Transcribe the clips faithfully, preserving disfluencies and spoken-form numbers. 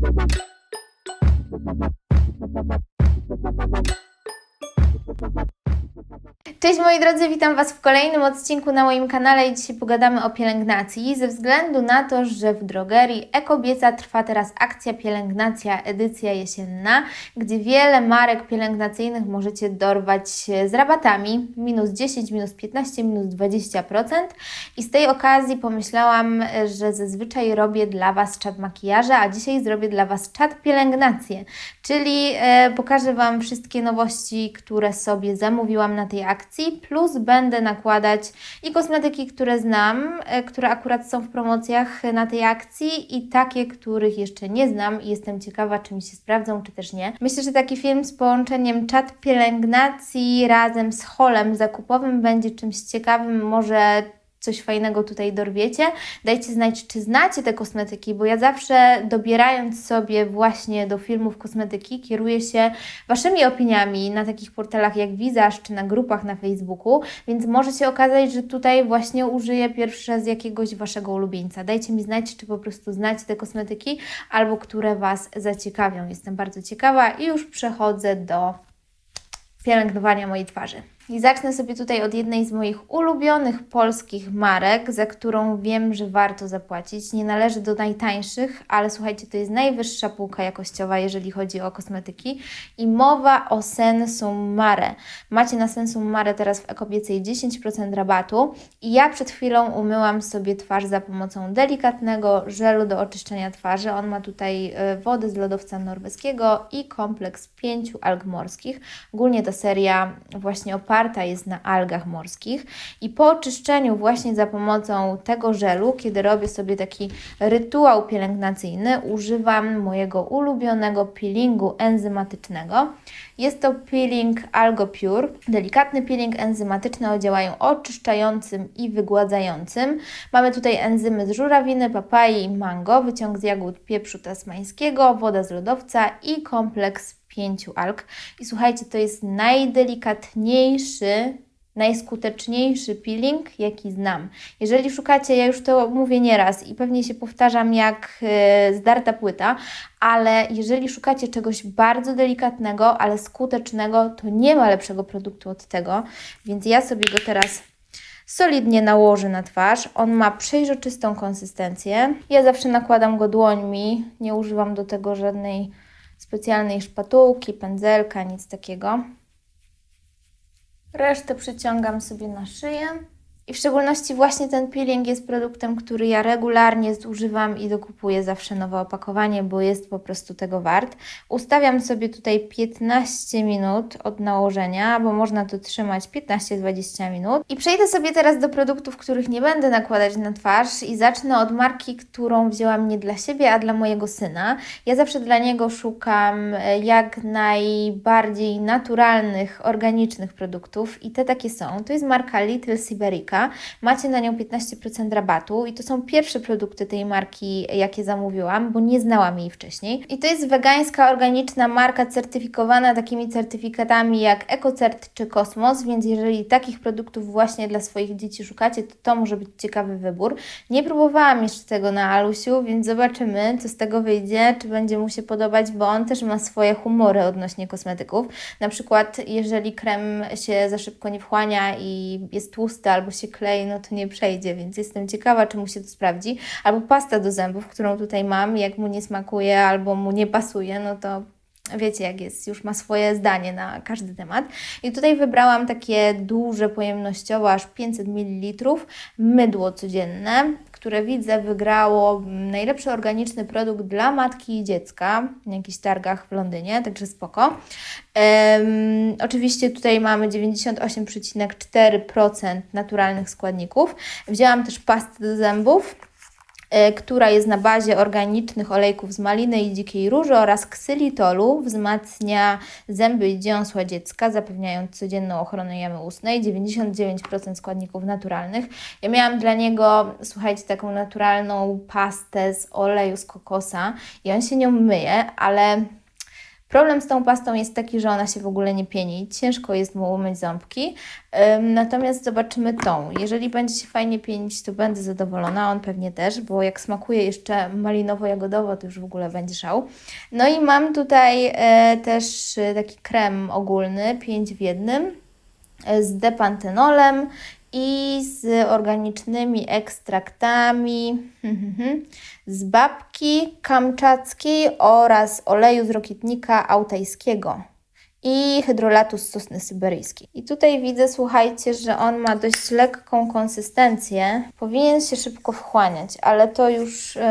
Cześć moi drodzy, witam Was w kolejnym odcinku na moim kanale i dzisiaj pogadamy o pielęgnacji. Ze względu na to, że w drogerii Ekobieca trwa teraz akcja pielęgnacja edycja jesienna, gdzie wiele marek pielęgnacyjnych możecie dorwać z rabatami minus dziesięć, minus piętnaście, minus dwadzieścia procent i z tej okazji pomyślałam, że zazwyczaj robię dla Was czat makijaża, a dzisiaj zrobię dla Was czat pielęgnację, czyli e, pokażę Wam wszystkie nowości, które sobie zamówiłam na tej akcji, plus będę nakładać i kosmetyki, które znam, które akurat są w promocjach na tej akcji i takie, których jeszcze nie znam i jestem ciekawa, czy mi się sprawdzą, czy też nie. Myślę, że taki film z połączeniem czat pielęgnacji razem z haulem zakupowym będzie czymś ciekawym, może coś fajnego tutaj dorwiecie. Dajcie znać, czy znacie te kosmetyki, bo ja zawsze dobierając sobie właśnie do filmów kosmetyki kieruję się Waszymi opiniami na takich portalach jak Visage czy na grupach na Facebooku, więc może się okazać, że tutaj właśnie użyję pierwszy raz jakiegoś Waszego ulubieńca. Dajcie mi znać, czy po prostu znacie te kosmetyki albo które Was zaciekawią. Jestem bardzo ciekawa i już przechodzę do pielęgnowania mojej twarzy. I zacznę sobie tutaj od jednej z moich ulubionych polskich marek, za którą wiem, że warto zapłacić. Nie należy do najtańszych, ale słuchajcie, to jest najwyższa półka jakościowa, jeżeli chodzi o kosmetyki. I mowa o Sensum Mare. Macie na Sensum Mare teraz w Ekobiece dziesięć procent rabatu. I ja przed chwilą umyłam sobie twarz za pomocą delikatnego żelu do oczyszczenia twarzy. On ma tutaj wodę z lodowca norweskiego i kompleks pięciu alg morskich. Ogólnie ta seria właśnie oparta jest na algach morskich i po oczyszczeniu właśnie za pomocą tego żelu, kiedy robię sobie taki rytuał pielęgnacyjny, używam mojego ulubionego peelingu enzymatycznego. Jest to peeling AlgoPure, delikatny peeling enzymatyczny o działaniu oczyszczającym i wygładzającym. Mamy tutaj enzymy z żurawiny, papai i mango, wyciąg z jagód pieprzu tasmańskiego, woda z lodowca i kompleks pięciu alg. I słuchajcie, to jest najdelikatniejszy, najskuteczniejszy peeling, jaki znam. Jeżeli szukacie, ja już to mówię nieraz i pewnie się powtarzam jak yy, zdarta płyta, ale jeżeli szukacie czegoś bardzo delikatnego, ale skutecznego, to nie ma lepszego produktu od tego, więc ja sobie go teraz solidnie nałożę na twarz. On ma przejrzystą konsystencję. Ja zawsze nakładam go dłońmi, nie używam do tego żadnej specjalnej szpatułki, pędzelka, nic takiego. Resztę przyciągam sobie na szyję. I w szczególności właśnie ten peeling jest produktem, który ja regularnie zużywam i dokupuję zawsze nowe opakowanie, bo jest po prostu tego wart. Ustawiam sobie tutaj piętnaście minut od nałożenia, bo można to trzymać piętnaście do dwudziestu minut. I przejdę sobie teraz do produktów, których nie będę nakładać na twarz i zacznę od marki, którą wzięłam nie dla siebie, a dla mojego syna. Ja zawsze dla niego szukam jak najbardziej naturalnych, organicznych produktów i te takie są. To jest marka Little Siberica. Macie na nią piętnaście procent rabatu i to są pierwsze produkty tej marki, jakie zamówiłam, bo nie znałam jej wcześniej. I to jest wegańska, organiczna marka certyfikowana takimi certyfikatami jak EcoCert czy Kosmos, więc jeżeli takich produktów właśnie dla swoich dzieci szukacie, to to może być ciekawy wybór. Nie próbowałam jeszcze tego na Alusiu, więc zobaczymy, co z tego wyjdzie, czy będzie mu się podobać, bo on też ma swoje humory odnośnie kosmetyków. Na przykład, jeżeli krem się za szybko nie wchłania i jest tłusty albo się klei, no to nie przejdzie, więc jestem ciekawa, czy mu się to sprawdzi. Albo pasta do zębów, którą tutaj mam, jak mu nie smakuje albo mu nie pasuje, no to wiecie jak jest, już ma swoje zdanie na każdy temat. I tutaj wybrałam takie duże pojemnościowo, aż pięćset mililitrów, mydło codzienne, które widzę wygrało najlepszy organiczny produkt dla matki i dziecka na jakichś targach w Londynie, także spoko. Um, oczywiście tutaj mamy dziewięćdziesiąt osiem przecinek cztery procent naturalnych składników. Wzięłam też pastę do zębów, która jest na bazie organicznych olejków z maliny i dzikiej róży oraz ksylitolu, wzmacnia zęby i dziąsła dziecka, zapewniając codzienną ochronę jamy ustnej, dziewięćdziesiąt dziewięć procent składników naturalnych. Ja miałam dla niego, słuchajcie, taką naturalną pastę z oleju z kokosa i on się nią myje, ale Problem z tą pastą jest taki, że ona się w ogóle nie pieni, ciężko jest mu umyć ząbki, ym, natomiast zobaczymy tą. Jeżeli będzie się fajnie pienić, to będę zadowolona, on pewnie też, bo jak smakuje jeszcze malinowo-jagodowo, to już w ogóle będzie szał. No i mam tutaj e, też taki krem ogólny, pięć w jednym, e, z depantenolem i z organicznymi ekstraktami z babki kamczackiej oraz oleju z rokietnika altajskiego i hydrolatu z sosny syberyjskiej. I tutaj widzę, słuchajcie, że on ma dość lekką konsystencję. Powinien się szybko wchłaniać, ale to już, yy,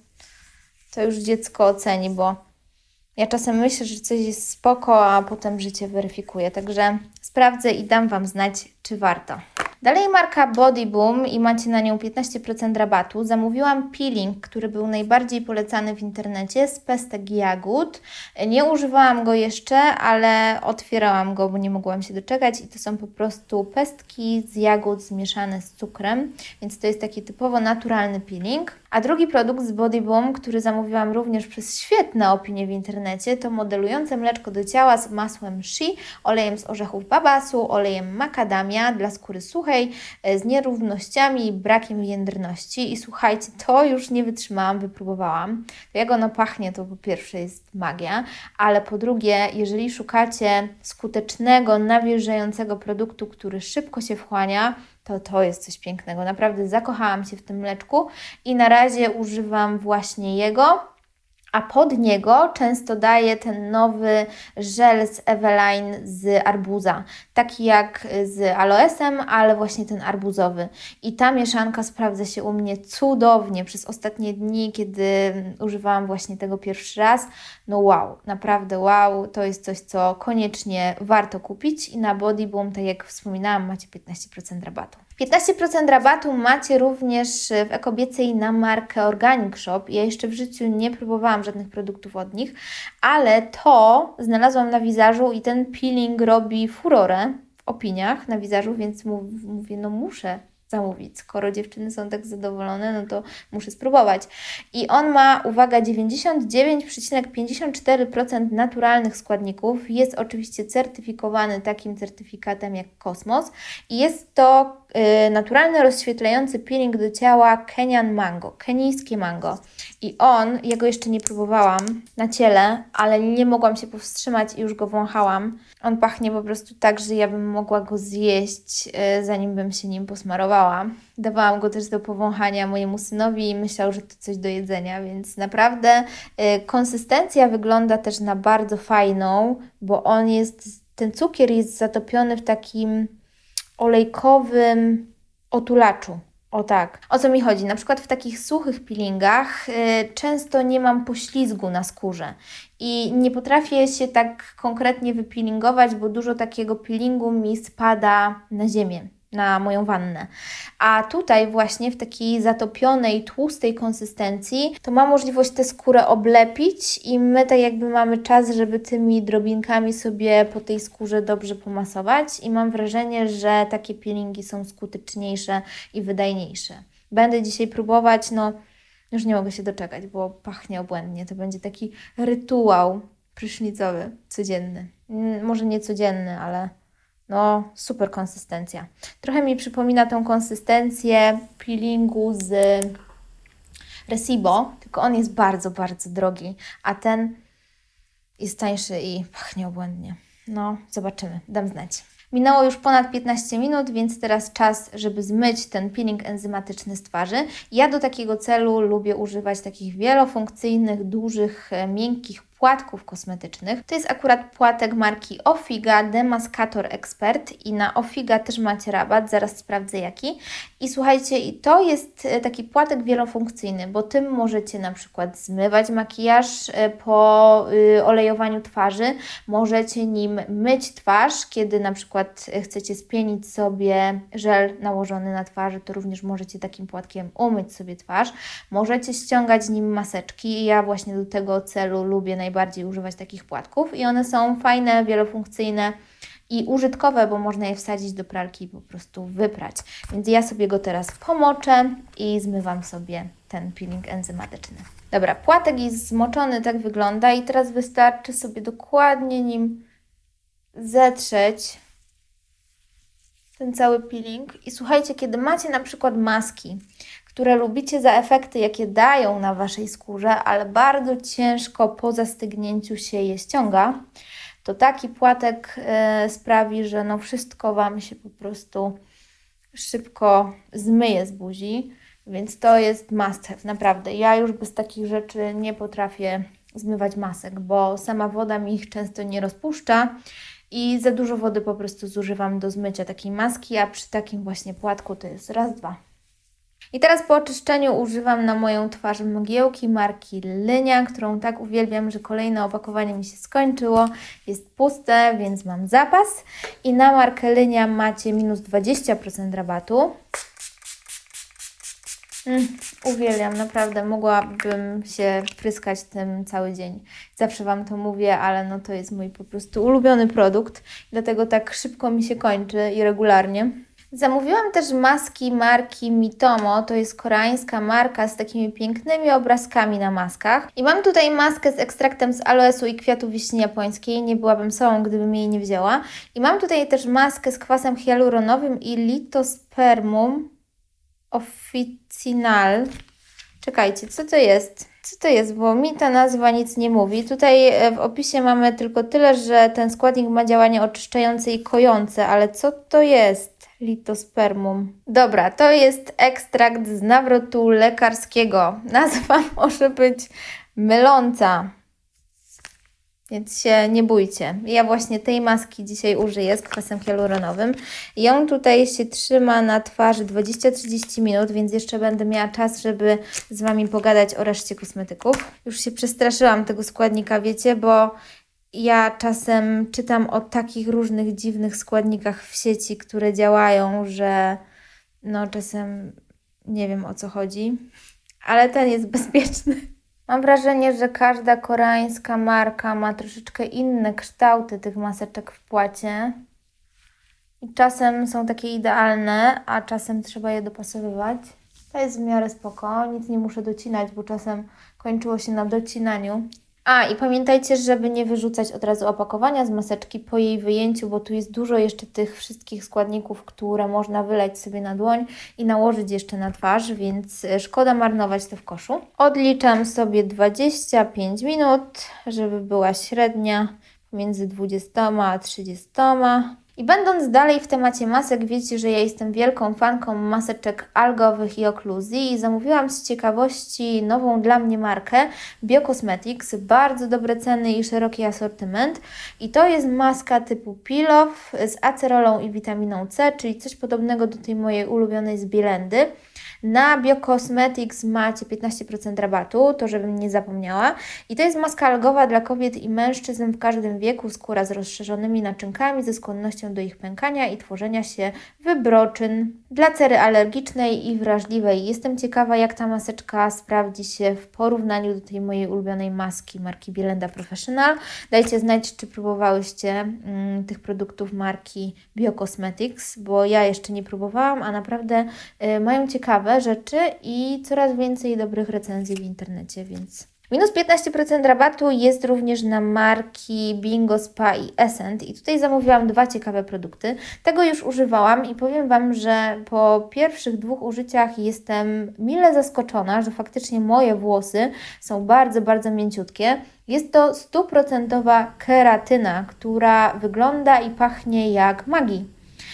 to już dziecko oceni, bo ja czasem myślę, że coś jest spoko, a potem życie weryfikuje. Także sprawdzę i dam Wam znać, czy warto. Dalej marka Body Boom i macie na nią piętnaście procent rabatu. Zamówiłam peeling, który był najbardziej polecany w internecie z pestek jagód. Nie używałam go jeszcze, ale otwierałam go, bo nie mogłam się doczekać i to są po prostu pestki z jagód zmieszane z cukrem, więc to jest taki typowo naturalny peeling. A drugi produkt z Body Boom, który zamówiłam również przez świetne opinie w internecie, to modelujące mleczko do ciała z masłem shea, olejem z orzechów babasu, olejem makadamia dla skóry suchej, z nierównościami i brakiem jędrności. I słuchajcie, to już nie wytrzymałam, wypróbowałam. To jak ono pachnie, to po pierwsze jest magia, ale po drugie, jeżeli szukacie skutecznego, nawilżającego produktu, który szybko się wchłania, to to jest coś pięknego. Naprawdę zakochałam się w tym mleczku i na razie używam właśnie jego. A pod niego często daję ten nowy żel z Eveline z arbuza. Taki jak z aloesem, ale właśnie ten arbuzowy. I ta mieszanka sprawdza się u mnie cudownie przez ostatnie dni, kiedy używałam właśnie tego pierwszy raz. No wow, naprawdę wow, to jest coś, co koniecznie warto kupić. I na Body Boom, tak jak wspominałam, macie piętnaście procent rabatu. piętnaście procent rabatu macie również w Ekobiecej na markę Organic Shop. Ja jeszcze w życiu nie próbowałam żadnych produktów od nich, ale to znalazłam na Wizażu i ten peeling robi furorę w opiniach na Wizażu, więc mówię, no muszę zamówić. Skoro dziewczyny są tak zadowolone, no to muszę spróbować. I on ma, uwaga, dziewięćdziesiąt dziewięć przecinek pięćdziesiąt cztery procent naturalnych składników. Jest oczywiście certyfikowany takim certyfikatem jak Kosmos. I jest to y, naturalny, rozświetlający peeling do ciała Kenyan Mango, kenijskie mango. I on, ja go jeszcze nie próbowałam na ciele, ale nie mogłam się powstrzymać i już go wąchałam. On pachnie po prostu tak, że ja bym mogła go zjeść, y, zanim bym się nim posmarowała. Dawałam go też do powąchania mojemu synowi i myślał, że to coś do jedzenia, więc naprawdę y, konsystencja wygląda też na bardzo fajną, bo on jest, ten cukier jest zatopiony w takim olejkowym otulaczu. O tak. O co mi chodzi? Na przykład w takich suchych peelingach y, często nie mam poślizgu na skórze i nie potrafię się tak konkretnie wypeelingować, bo dużo takiego peelingu mi spada na ziemię, na moją wannę. A tutaj właśnie w takiej zatopionej, tłustej konsystencji to ma możliwość tę skórę oblepić i my tak jakby mamy czas, żeby tymi drobinkami sobie po tej skórze dobrze pomasować i mam wrażenie, że takie peelingi są skuteczniejsze i wydajniejsze. Będę dzisiaj próbować, no już nie mogę się doczekać, bo pachnie obłędnie. To będzie taki rytuał prysznicowy, codzienny. Może nie codzienny, ale no, super konsystencja. Trochę mi przypomina tą konsystencję peelingu z Recibo, tylko on jest bardzo, bardzo drogi, a ten jest tańszy i pachnie obłędnie. No, zobaczymy, dam znać. Minęło już ponad piętnaście minut, więc teraz czas, żeby zmyć ten peeling enzymatyczny z twarzy. Ja do takiego celu lubię używać takich wielofunkcyjnych, dużych, miękkich płatków kosmetycznych. To jest akurat płatek marki Ofiga Demaskator Expert i na Ofiga też macie rabat, zaraz sprawdzę jaki. I słuchajcie, i to jest taki płatek wielofunkcyjny, bo tym możecie na przykład zmywać makijaż po olejowaniu twarzy, możecie nim myć twarz, kiedy na przykład chcecie spienić sobie żel nałożony na twarzy, to również możecie takim płatkiem umyć sobie twarz. Możecie ściągać nim maseczki i ja właśnie do tego celu lubię najbardziej używać takich płatków i one są fajne, wielofunkcyjne i użytkowe, bo można je wsadzić do pralki i po prostu wyprać. Więc ja sobie go teraz pomoczę i zmywam sobie ten peeling enzymatyczny. Dobra, płatek jest zmoczony, tak wygląda i teraz wystarczy sobie dokładnie nim zetrzeć ten cały peeling. I słuchajcie, kiedy macie na przykład maski, które lubicie za efekty, jakie dają na Waszej skórze, ale bardzo ciężko po zastygnięciu się je ściąga, to taki płatek y, sprawi, że no wszystko Wam się po prostu szybko zmyje z buzi, więc to jest must have, naprawdę. Ja już bez takich rzeczy nie potrafię zmywać masek, bo sama woda mi ich często nie rozpuszcza i za dużo wody po prostu zużywam do zmycia takiej maski, a przy takim właśnie płatku to jest raz, dwa. I teraz po oczyszczeniu używam na moją twarz mgiełki marki Lynia, którą tak uwielbiam, że kolejne opakowanie mi się skończyło. Jest puste, więc mam zapas. I na markę Lynia macie minus dwadzieścia procent rabatu. Mm, uwielbiam, naprawdę. Mogłabym się pryskać tym cały dzień. Zawsze Wam to mówię, ale no to jest mój po prostu ulubiony produkt. Dlatego tak szybko mi się kończy i regularnie. Zamówiłam też maski marki Mitomo, to jest koreańska marka z takimi pięknymi obrazkami na maskach. I mam tutaj maskę z ekstraktem z aloesu i kwiatu wiśni japońskiej, nie byłabym sobą, gdybym jej nie wzięła. I mam tutaj też maskę z kwasem hialuronowym i Litospermum officinal. Czekajcie, co to jest? Co to jest? Bo mi ta nazwa nic nie mówi. Tutaj w opisie mamy tylko tyle, że ten składnik ma działanie oczyszczające i kojące, ale co to jest? Litospermum. Dobra, to jest ekstrakt z nawrotu lekarskiego. Nazwa może być myląca, więc się nie bójcie. Ja właśnie tej maski dzisiaj użyję z kwasem hialuronowym. I on tutaj się trzyma na twarzy dwadzieścia do trzydziestu minut, więc jeszcze będę miała czas, żeby z Wami pogadać o reszcie kosmetyków. Już się przestraszyłam tego składnika, wiecie, bo ja czasem czytam o takich różnych dziwnych składnikach w sieci, które działają, że no czasem nie wiem, o co chodzi, ale ten jest bezpieczny. Mam wrażenie, że każda koreańska marka ma troszeczkę inne kształty tych maseczek w płacie i czasem są takie idealne, a czasem trzeba je dopasowywać. To jest w miarę spoko, nic nie muszę docinać, bo czasem kończyło się na docinaniu. A, i pamiętajcie, żeby nie wyrzucać od razu opakowania z maseczki po jej wyjęciu, bo tu jest dużo jeszcze tych wszystkich składników, które można wylać sobie na dłoń i nałożyć jeszcze na twarz, więc szkoda marnować to w koszu. Odliczam sobie dwadzieścia pięć minut, żeby była średnia pomiędzy dwudziestoma a trzydziestoma. I będąc dalej w temacie masek, wiecie, że ja jestem wielką fanką maseczek algowych i okluzji i zamówiłam z ciekawości nową dla mnie markę Biocosmetics. Bardzo dobre ceny i szeroki asortyment. I to jest maska typu peel-off z acerolą i witaminą C, czyli coś podobnego do tej mojej ulubionej z Bielendy. Na Biocosmetics macie piętnaście procent rabatu, to żebym nie zapomniała. I to jest maska algowa dla kobiet i mężczyzn w każdym wieku, skóra z rozszerzonymi naczynkami, ze skłonnością do ich pękania i tworzenia się wybroczyn. Dla cery alergicznej i wrażliwej. Jestem ciekawa, jak ta maseczka sprawdzi się w porównaniu do tej mojej ulubionej maski marki Bielenda Professional. Dajcie znać, czy próbowałyście mm, tych produktów marki Biocosmetics, bo ja jeszcze nie próbowałam, a naprawdę y, mają ciekawe rzeczy i coraz więcej dobrych recenzji w internecie, więc... Minus piętnaście procent rabatu jest również na marki Bingo Spa i Essent i tutaj zamówiłam dwa ciekawe produkty. Tego już używałam i powiem Wam, że po pierwszych dwóch użyciach jestem mile zaskoczona, że faktycznie moje włosy są bardzo, bardzo mięciutkie. Jest to stuprocentowa keratyna, która wygląda i pachnie jak magii.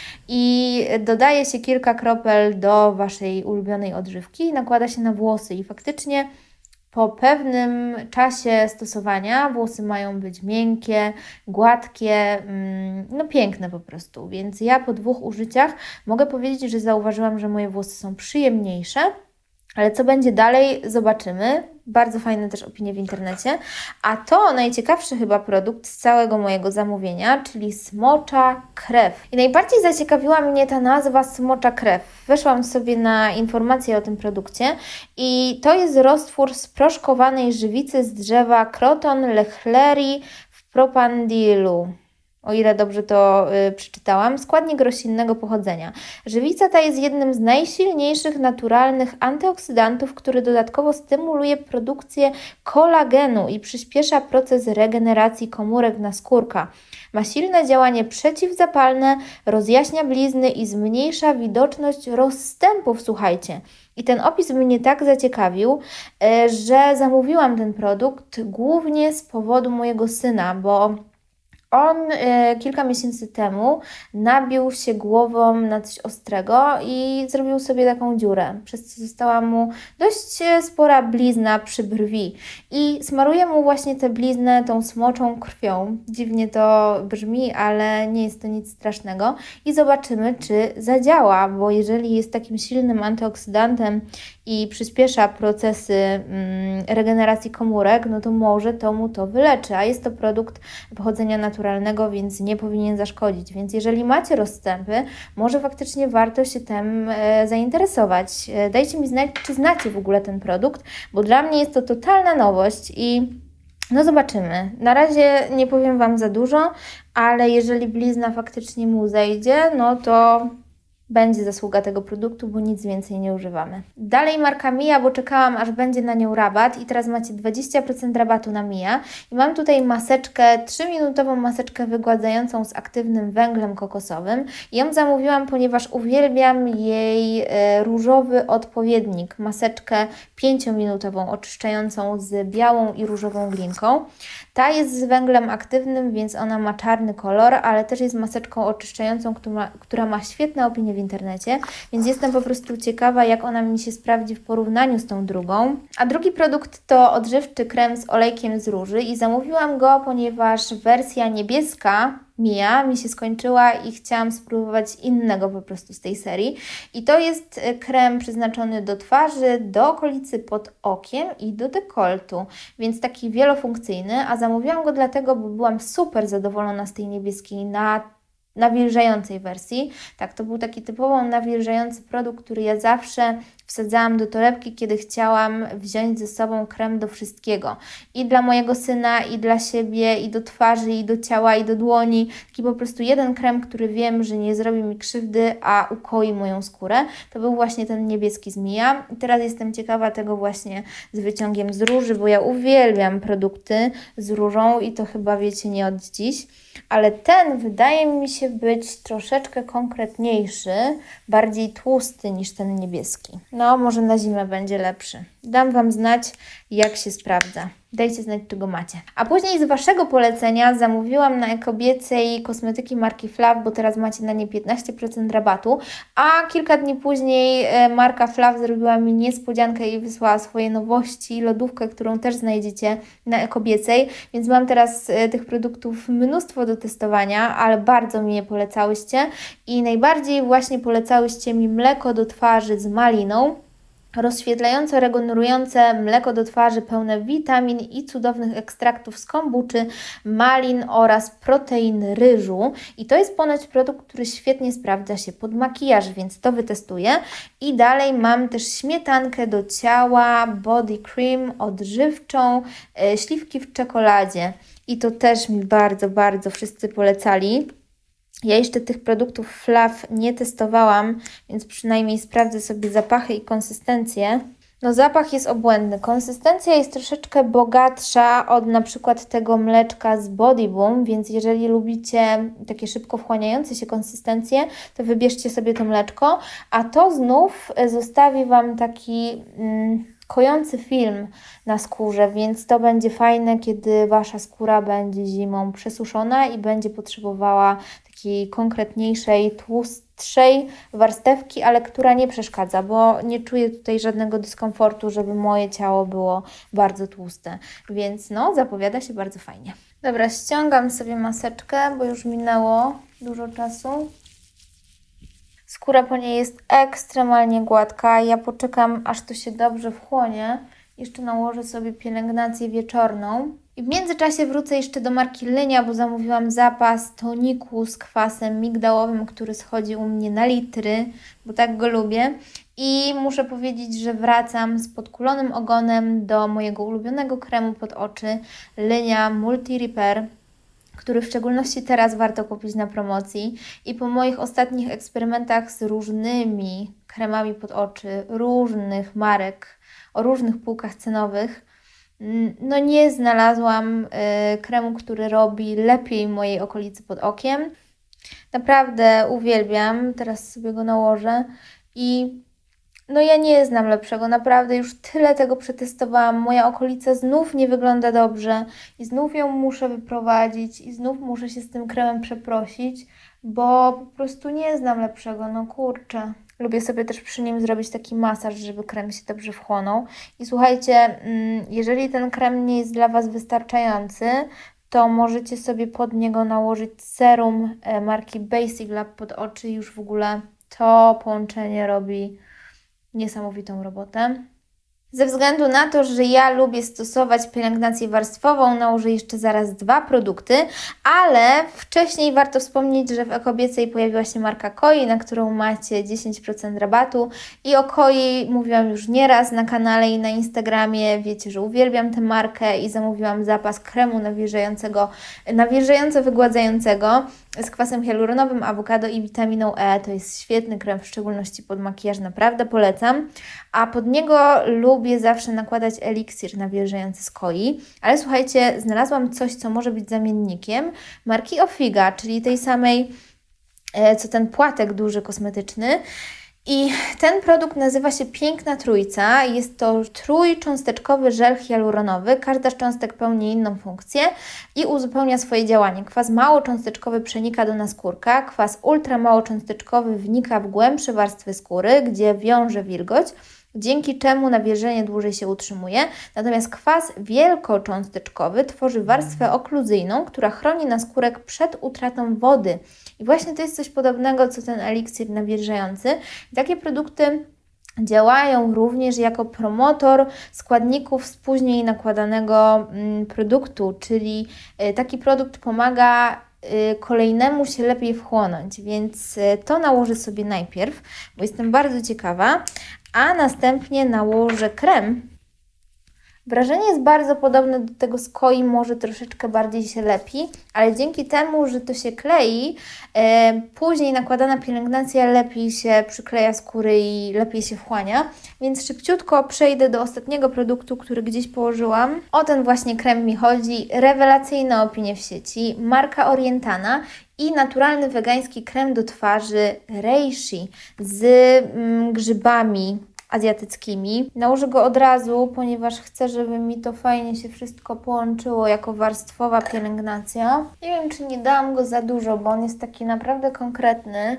I dodaje się kilka kropel do Waszej ulubionej odżywki i nakłada się na włosy i faktycznie po pewnym czasie stosowania włosy mają być miękkie, gładkie, no piękne po prostu. Więc ja po dwóch użyciach mogę powiedzieć, że zauważyłam, że moje włosy są przyjemniejsze. Ale co będzie dalej, zobaczymy. Bardzo fajne też opinie w internecie. A to najciekawszy chyba produkt z całego mojego zamówienia, czyli smocza krew. I najbardziej zaciekawiła mnie ta nazwa smocza krew. Weszłam sobie na informacje o tym produkcie i to jest roztwór sproszkowanej żywicy z drzewa Croton lechleri w propandilu. o ile dobrze to y, przeczytałam, składnik roślinnego pochodzenia. Żywica ta jest jednym z najsilniejszych naturalnych antyoksydantów, który dodatkowo stymuluje produkcję kolagenu i przyspiesza proces regeneracji komórek naskórka. Ma silne działanie przeciwzapalne, rozjaśnia blizny i zmniejsza widoczność rozstępów, słuchajcie. I ten opis mnie tak zaciekawił, że zamówiłam ten produkt głównie z powodu mojego syna, bo on y, kilka miesięcy temu nabił się głową na coś ostrego i zrobił sobie taką dziurę, przez co została mu dość spora blizna przy brwi. I smaruję mu właśnie tę bliznę tą smoczą krwią. Dziwnie to brzmi, ale nie jest to nic strasznego. I zobaczymy, czy zadziała, bo jeżeli jest takim silnym antyoksydantem i przyspiesza procesy mm, regeneracji komórek, no to może to mu to wyleczy, a jest to produkt pochodzenia naturalnego, więc nie powinien zaszkodzić. Więc jeżeli macie rozstępy, może faktycznie warto się tym e, zainteresować. E, dajcie mi znać, czy znacie w ogóle ten produkt, bo dla mnie jest to totalna nowość i no zobaczymy. Na razie nie powiem Wam za dużo, ale jeżeli blizna faktycznie mu zejdzie, no to będzie zasługa tego produktu, bo nic więcej nie używamy. Dalej marka Mia, bo czekałam, aż będzie na nią rabat i teraz macie dwadzieścia procent rabatu na Mia. I mam tutaj maseczkę, trzyminutową maseczkę wygładzającą z aktywnym węglem kokosowym. I ją zamówiłam, ponieważ uwielbiam jej e, różowy odpowiednik, maseczkę pięciominutową, oczyszczającą z białą i różową glinką. Ta jest z węglem aktywnym, więc ona ma czarny kolor, ale też jest maseczką oczyszczającą, która, która ma świetne opinie w internecie, więc jestem po prostu ciekawa, jak ona mi się sprawdzi w porównaniu z tą drugą. A drugi produkt to odżywczy krem z olejkiem z róży i zamówiłam go, ponieważ wersja niebieska Mia mi się skończyła i chciałam spróbować innego po prostu z tej serii. I to jest krem przeznaczony do twarzy, do okolicy pod okiem i do dekoltu, więc taki wielofunkcyjny, a zamówiłam go dlatego, bo byłam super zadowolona z tej niebieskiej na nawilżającej wersji. Tak, to był taki typowo nawilżający produkt, który ja zawsze wsadzałam do torebki, kiedy chciałam wziąć ze sobą krem do wszystkiego. I dla mojego syna, i dla siebie, i do twarzy, i do ciała, i do dłoni. Taki po prostu jeden krem, który wiem, że nie zrobi mi krzywdy, a ukoi moją skórę. To był właśnie ten niebieski z Mia. I teraz jestem ciekawa tego właśnie z wyciągiem z róży, bo ja uwielbiam produkty z różą i to chyba wiecie nie od dziś. Ale ten wydaje mi się być troszeczkę konkretniejszy, bardziej tłusty niż ten niebieski. No, może na zimę będzie lepszy. Dam Wam znać, jak się sprawdza. Dajcie znać, czy go macie. A później z Waszego polecenia zamówiłam na e-kobiecej kosmetyki marki Flav, bo teraz macie na nie piętnaście procent rabatu, a kilka dni później marka Flav zrobiła mi niespodziankę i wysłała swoje nowości, lodówkę, którą też znajdziecie na e-kobiecej, więc mam teraz tych produktów mnóstwo do testowania, ale bardzo mi je polecałyście i najbardziej właśnie polecałyście mi mleko do twarzy z maliną, rozświetlające, regenerujące mleko do twarzy pełne witamin i cudownych ekstraktów z kombuczy, malin oraz protein ryżu. I to jest ponoć produkt, który świetnie sprawdza się pod makijaż, więc to wytestuję. I dalej mam też śmietankę do ciała, body cream odżywczą, e, śliwki w czekoladzie. I to też mi bardzo, bardzo wszyscy polecali. Ja jeszcze tych produktów Flav nie testowałam, więc przynajmniej sprawdzę sobie zapachy i konsystencję. No zapach jest obłędny. Konsystencja jest troszeczkę bogatsza od na przykład tego mleczka z Body Boom, więc jeżeli lubicie takie szybko wchłaniające się konsystencje, to wybierzcie sobie to mleczko, a to znów zostawi Wam taki mm, kojący film na skórze, więc to będzie fajne, kiedy Wasza skóra będzie zimą przesuszona i będzie potrzebowała takiej konkretniejszej, tłustszej warstewki, ale która nie przeszkadza, bo nie czuję tutaj żadnego dyskomfortu, żeby moje ciało było bardzo tłuste, więc no, zapowiada się bardzo fajnie. Dobra, ściągam sobie maseczkę, bo już minęło dużo czasu. Skóra po niej jest ekstremalnie gładka. Ja poczekam, aż to się dobrze wchłonie. Jeszcze nałożę sobie pielęgnację wieczorną. I w międzyczasie wrócę jeszcze do marki Lynia, bo zamówiłam zapas toniku z kwasem migdałowym, który schodzi u mnie na litry, bo tak go lubię. I muszę powiedzieć, że wracam z podkulonym ogonem do mojego ulubionego kremu pod oczy Lynia Multi Repair, który w szczególności teraz warto kupić na promocji. I po moich ostatnich eksperymentach z różnymi kremami pod oczy, różnych marek, o różnych półkach cenowych, no nie znalazłam y, kremu, który robi lepiej mojej okolicy pod okiem. Naprawdę uwielbiam, teraz sobie go nałożę i no ja nie znam lepszego, naprawdę już tyle tego przetestowałam, moja okolica znów nie wygląda dobrze i znów ją muszę wyprowadzić i znów muszę się z tym kremem przeprosić, bo po prostu nie znam lepszego, no kurczę. Lubię sobie też przy nim zrobić taki masaż, żeby krem się dobrze wchłonął. I słuchajcie, jeżeli ten krem nie jest dla Was wystarczający, to możecie sobie pod niego nałożyć serum marki Basic Lab pod oczy i już w ogóle to połączenie robi niesamowitą robotę. Ze względu na to, że ja lubię stosować pielęgnację warstwową, nałożę jeszcze zaraz dwa produkty, ale wcześniej warto wspomnieć, że w Ekobiecej pojawiła się marka Koi, na którą macie dziesięć procent rabatu i o Koi mówiłam już nieraz na kanale i na Instagramie, wiecie, że uwielbiam tę markę i zamówiłam zapas kremu nawilżającego, nawilżająco wygładzającego z kwasem hialuronowym, awokado i witaminą E. To jest świetny krem, w szczególności pod makijaż, naprawdę polecam. A pod niego lubię zawsze nakładać eliksir nawilżający z Koi. Ale słuchajcie, znalazłam coś, co może być zamiennikiem marki Ofiga, czyli tej samej, co ten płatek duży kosmetyczny. I ten produkt nazywa się Piękna Trójca. Jest to trójcząsteczkowy żel hialuronowy. Każda z cząstek pełni inną funkcję i uzupełnia swoje działanie. Kwas małocząsteczkowy przenika do naskórka, kwas ultramałocząsteczkowy wnika w głębsze warstwy skóry, gdzie wiąże wilgoć, dzięki czemu nawilżenie dłużej się utrzymuje. Natomiast kwas wielkocząsteczkowy tworzy warstwę okluzyjną, która chroni naskórek przed utratą wody. I właśnie to jest coś podobnego, co ten eliksir nawilżający. Takie produkty działają również jako promotor składników z później nakładanego produktu, czyli taki produkt pomaga kolejnemu się lepiej wchłonąć, więc to nałożę sobie najpierw, bo jestem bardzo ciekawa, a następnie nałożę krem. Wrażenie jest bardzo podobne do tego z Koi, może troszeczkę bardziej się lepi, ale dzięki temu, że to się klei, e, później nakładana pielęgnacja lepiej się przykleja skóry i lepiej się wchłania, więc szybciutko przejdę do ostatniego produktu, który gdzieś położyłam. O ten właśnie krem mi chodzi, rewelacyjne opinie w sieci, marka Orientana i naturalny wegański krem do twarzy Reishi z mm, grzybami azjatyckimi. Nałożę go od razu, ponieważ chcę, żeby mi to fajnie się wszystko połączyło jako warstwowa pielęgnacja. Nie wiem, czy nie dałam go za dużo, bo on jest taki naprawdę konkretny.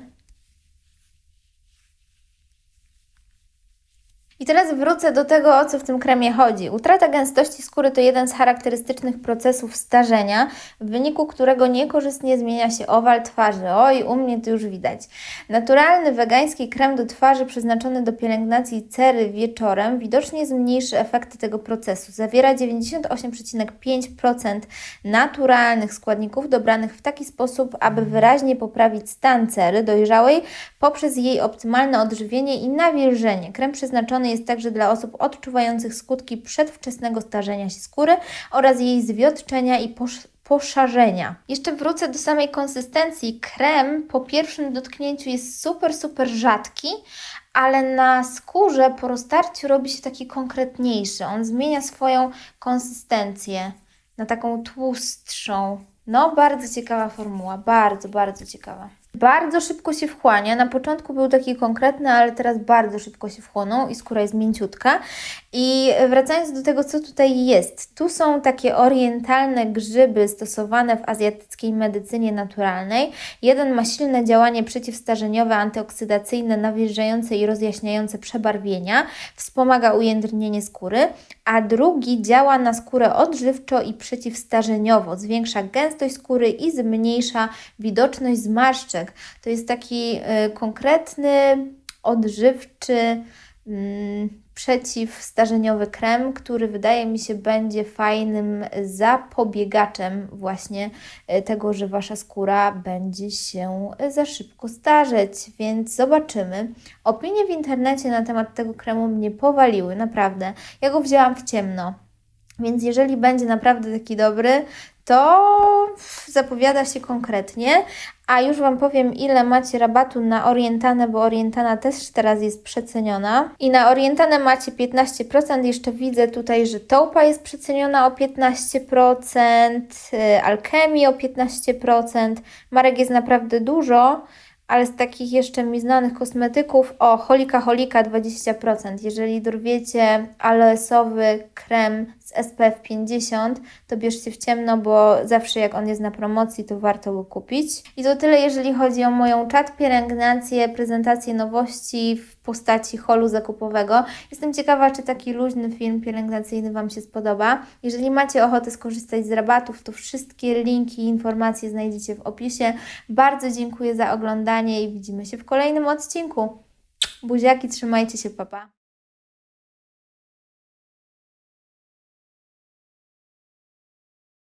I teraz wrócę do tego, o co w tym kremie chodzi. Utrata gęstości skóry to jeden z charakterystycznych procesów starzenia, w wyniku którego niekorzystnie zmienia się owal twarzy. Oj, u mnie to już widać. Naturalny wegański krem do twarzy przeznaczony do pielęgnacji cery wieczorem widocznie zmniejszy efekty tego procesu. Zawiera dziewięćdziesiąt osiem przecinek pięć procent naturalnych składników dobranych w taki sposób, aby wyraźnie poprawić stan cery dojrzałej poprzez jej optymalne odżywienie i nawilżenie. Krem przeznaczony jest także dla osób odczuwających skutki przedwczesnego starzenia się skóry oraz jej zwiotczenia i posz poszarzenia. Jeszcze wrócę do samej konsystencji. Krem po pierwszym dotknięciu jest super, super rzadki, ale na skórze po roztarciu robi się taki konkretniejszy. On zmienia swoją konsystencję na taką tłustszą. No, bardzo ciekawa formuła, bardzo, bardzo ciekawa. Bardzo szybko się wchłania. Na początku był taki konkretny, ale teraz bardzo szybko się wchłonął i skóra jest mięciutka. I wracając do tego, co tutaj jest. Tu są takie orientalne grzyby stosowane w azjatyckiej medycynie naturalnej. Jeden ma silne działanie przeciwstarzeniowe, antyoksydacyjne, nawilżające i rozjaśniające przebarwienia. Wspomaga ujędrnienie skóry. A drugi działa na skórę odżywczo i przeciwstarzeniowo. Zwiększa gęstość skóry i zmniejsza widoczność zmarszczek. To jest taki y, konkretny, odżywczy, y, przeciwstarzeniowy krem, który wydaje mi się będzie fajnym zapobiegaczem właśnie y, tego, że Wasza skóra będzie się za szybko starzeć, więc zobaczymy. Opinie w internecie na temat tego kremu mnie powaliły, naprawdę. Ja go wzięłam w ciemno. Więc jeżeli będzie naprawdę taki dobry, to zapowiada się konkretnie. A już Wam powiem, ile macie rabatu na Orientanę, bo Orientana też teraz jest przeceniona. I na Orientanę macie piętnaście procent. Jeszcze widzę tutaj, że Taupa jest przeceniona o piętnaście procent, Alchemy o piętnaście procent. Marek jest naprawdę dużo. Ale z takich jeszcze mi znanych kosmetyków, o, Holika Holika dwadzieścia procent. Jeżeli dorwiecie aloesowy krem z S P F pięćdziesiąt, to bierzcie w ciemno, bo zawsze jak on jest na promocji, to warto go kupić. I to tyle, jeżeli chodzi o moją czat pielęgnację, prezentację nowości w postaci holu zakupowego. Jestem ciekawa, czy taki luźny film pielęgnacyjny Wam się spodoba. Jeżeli macie ochotę skorzystać z rabatów, to wszystkie linki i informacje znajdziecie w opisie. Bardzo dziękuję za oglądanie i widzimy się w kolejnym odcinku. Buziaki, trzymajcie się, pa pa.